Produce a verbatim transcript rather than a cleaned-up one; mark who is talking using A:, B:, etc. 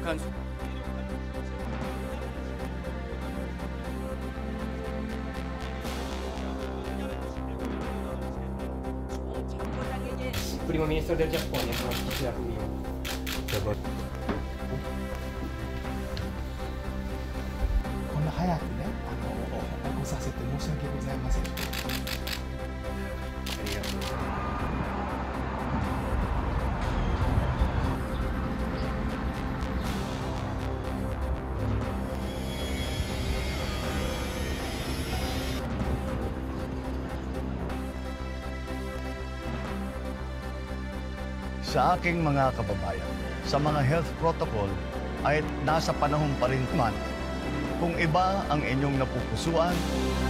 A: 看。
B: Prime Minister del Giappone, Kishida Fumio.
C: Konna hayaku ne, ano, ohaku sasete moshiyake gozaimasen.
D: Sa aking mga kababayan, sa mga health protocol ay nasa panahon pa rin man kung iba ang inyong napupusuan,